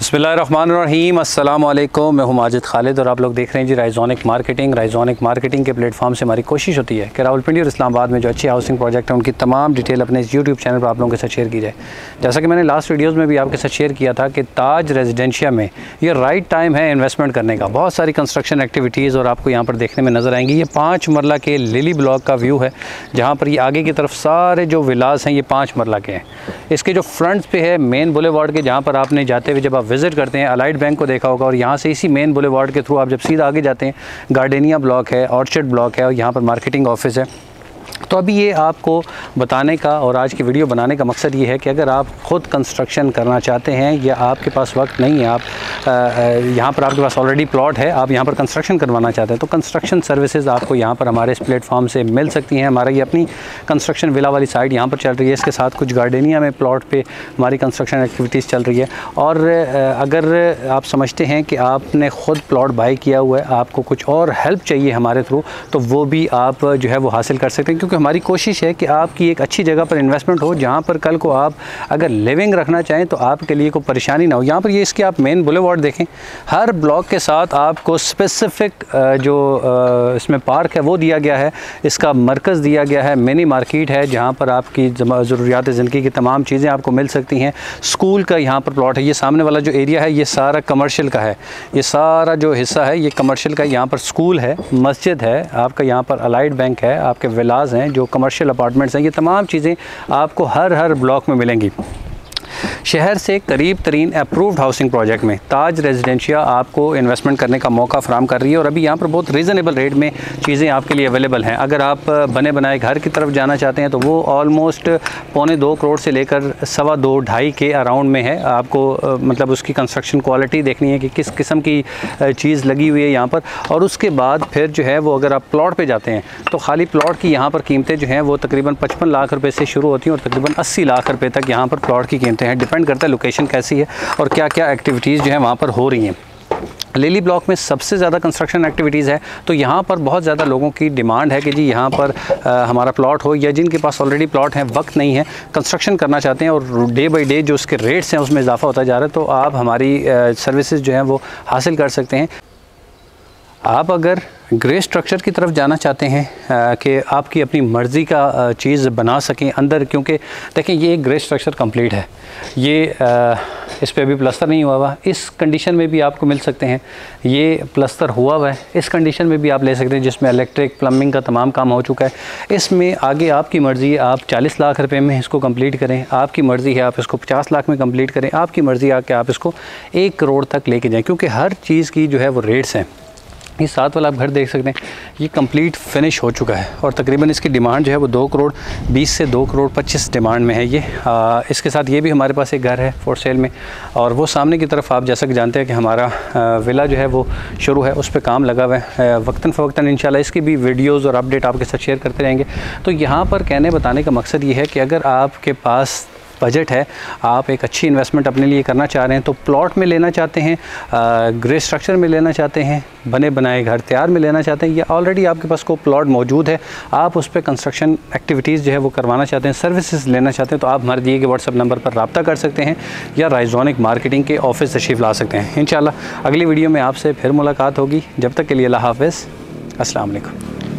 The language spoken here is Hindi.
बिस्मिल्लाहिर्रहमानिर्रहीम, अस्सलाम वालेकुम। मैं हूं माजिद खालिद और आप लोग देख रहे हैं जी राइजोनिक मार्केटिंग के प्लेटफॉर्म से हमारी कोशिश होती है कि रावलपिंडी और इस्लामाबाद में जो अच्छे हाउसिंग प्रोजेक्ट हैं उनकी तमाम डिटेल अपने इस यूट्यूब चैनल पर आप लोगों के साथ शेयर की जाए। जैसा कि मैंने लास्ट वीडियोज़ में भी आपके साथ शेयर किया था कि ताज रेजिडेंशिया में ये राइट टाइम है इन्वेस्टमेंट करने का। बहुत सारी कंस्ट्रक्शन एक्टिविटीज़ और आपको यहाँ पर देखने में नज़र आएंगी। ये 5 मरला के लिली ब्लॉक का व्यू है, जहाँ पर ये आगे की तरफ सारे जो विलास हैं ये 5 मरला के हैं। इसके जो फ्रंट पे है मेन बुलेवार्ड के, जहाँ पर आपने जाते हुए जब आप विज़िट करते हैं अलाइड बैंक को देखा होगा, और यहाँ से इसी मेन बुलेवार्ड के थ्रू आप जब सीधा आगे जाते हैं गार्डेनिया ब्लॉक है, ऑर्चर्ड ब्लॉक है और यहाँ पर मार्केटिंग ऑफिस है। तो अभी ये आपको बताने का और आज की वीडियो बनाने का मकसद ये है कि अगर आप ख़ुद कंस्ट्रक्शन करना चाहते हैं या आपके पास वक्त नहीं है, आप यहाँ पर आपके पास ऑलरेडी प्लॉट है, आप यहाँ पर कंस्ट्रक्शन करवाना चाहते हैं, तो कंस्ट्रक्शन सर्विसेज आपको यहाँ पर हमारे इस प्लेटफॉर्म से मिल सकती हैं। हमारा ये अपनी कंस्ट्रक्शन विला वाली साइड यहाँ पर चल रही है, इसके साथ कुछ गार्डेनिया में प्लॉट पे हमारी कंस्ट्रक्शन एक्टिविटीज़ चल रही है। और अगर आप समझते हैं कि आपने ख़ुद प्लॉट बाई किया हुआ है, आपको कुछ और हेल्प चाहिए हमारे थ्रू, तो वो भी आप जो है वो हासिल कर सकते हैं, क्योंकि हमारी कोशिश है कि आपकी एक अच्छी जगह पर इन्वेस्टमेंट हो, जहाँ पर कल को आप अगर लिविंग रखना चाहें तो आपके लिए कोई परेशानी ना हो। यहाँ पर ये इसके आप मेन बुलेवार्ड देखें, हर ब्लॉक के साथ आपको स्पेसिफिक जो इसमें पार्क है वो दिया गया है, इसका मरकज़ दिया गया है, मिनी मार्केट है जहाँ पर आपकी ज़रूरियात ज़िंदगी की तमाम चीज़ें आपको मिल सकती हैं। स्कूल का यहाँ पर प्लॉट है, ये सामने वाला जो एरिया है ये सारा कमर्शियल का है, ये सारा जो हिस्सा है ये कमर्शियल का। यहाँ पर स्कूल है, मस्जिद है, आपका यहाँ पर अलाइड बैंक है, आपके विलाज हैं जो कमर्शियल अपार्टमेंट्स हैं, ये तमाम चीज़ें आपको हर ब्लॉक में मिलेंगी। शहर से करीब तरीन अप्रूव्ड हाउसिंग प्रोजेक्ट में ताज रेजिडेंशिया आपको इन्वेस्टमेंट करने का मौका फ़राहम कर रही है, और अभी यहाँ पर बहुत रीज़नेबल रेट में चीज़ें आपके लिए अवेलेबल हैं। अगर आप बने बनाए घर की तरफ जाना चाहते हैं तो वो ऑलमोस्ट 1.25 करोड़ से लेकर 2.25-2.5 के अराउंड में है। आपको मतलब उसकी कंस्ट्रक्शन क्वालिटी देखनी है कि किस किस्म की चीज़ लगी हुई है यहाँ पर। और उसके बाद फिर जो है वो अगर आप प्लॉट पर जाते हैं तो खाली प्लॉट की यहाँ पर कीमतें जो हैं वो तकरीबन 55 लाख रुपये से शुरू होती हैं और तकरीबन 80 लाख रुपये तक यहाँ पर प्लॉट की कीमतें हैं। डिपेंड करता है लोकेशन कैसी है और क्या क्या एक्टिविटीज़ जो है वहाँ पर हो रही हैं। लिली ब्लॉक में सबसे ज़्यादा कंस्ट्रक्शन एक्टिविटीज़ है, तो यहाँ पर बहुत ज़्यादा लोगों की डिमांड है कि जी यहाँ पर हमारा प्लॉट हो, या जिनके पास ऑलरेडी प्लॉट है, वक्त नहीं है, कंस्ट्रक्शन करना चाहते हैं और डे बाई डे जो उसके रेट्स हैं उसमें इजाफा होता जा रहा है, तो आप हमारी सर्विसेज जो हैं वो हासिल कर सकते हैं। आप अगर ग्रे स्ट्रक्चर की तरफ जाना चाहते हैं कि आपकी अपनी मर्ज़ी का चीज़ बना सकें अंदर, क्योंकि देखें ये एक ग्रे स्ट्रक्चर कंप्लीट है, ये इस पर अभी प्लस्तर नहीं हुआ हुआ, इस कंडीशन में भी आपको मिल सकते हैं। ये प्लस्तर हुआ हुआ है, इस कंडीशन में भी आप ले सकते हैं, जिसमें इलेक्ट्रिक प्लम्बिंग का तमाम काम हो चुका है। इसमें आगे आपकी मर्ज़ी है, आप 40 लाख रुपए में इसको कंप्लीट करें, आपकी मर्ज़ी है आप इसको 50 लाख में कंप्लीट करें, आपकी मर्ज़ी है कि आप इसको 1 करोड़ तक लेके जाएँ, क्योंकि हर चीज़ की जो है वो रेट्स हैं। ये साथ वाला आप घर देख सकते हैं, ये कंप्लीट फिनिश हो चुका है और तकरीबन इसकी डिमांड जो है वो 2 करोड़ 20 से 2 करोड़ 25 डिमांड में है ये। इसके साथ ये भी हमारे पास एक घर है फॉर सेल में, और वो सामने की तरफ आप जैसा कि जानते हैं कि हमारा विला जो है वो शुरू है, उस पर काम लगा हुआ है। वक्तन फ़वक्तन इंशाल्लाह इसकी भी वीडियोज़ और अपडेट आपके साथ शेयर करते रहेंगे। तो यहाँ पर कहने बताने का मकसद ये है कि अगर आपके पास बजट है, आप एक अच्छी इन्वेस्टमेंट अपने लिए करना चाह रहे हैं, तो प्लॉट में लेना चाहते हैं, ग्रे स्ट्रक्चर में लेना चाहते हैं, बने बनाए घर तैयार में लेना चाहते हैं, या ऑलरेडी आपके पास कोई प्लॉट मौजूद है, आप उस पर कंस्ट्रक्शन एक्टिविटीज़ जो है वो करवाना चाहते हैं, सर्विसेज लेना चाहते हैं, तो आप हमारे दिए गए व्हाट्सएप नंबर पर रब्ता कर सकते हैं या राइजोनिक मार्केटिंग के ऑफिस तशरीफ़ ला सकते हैं। इंशाल्लाह अगली वीडियो में आपसे फिर मुलाकात होगी। जब तक के लिए अल्लाह हाफ़िज़, अस्सलाम वालेकुम।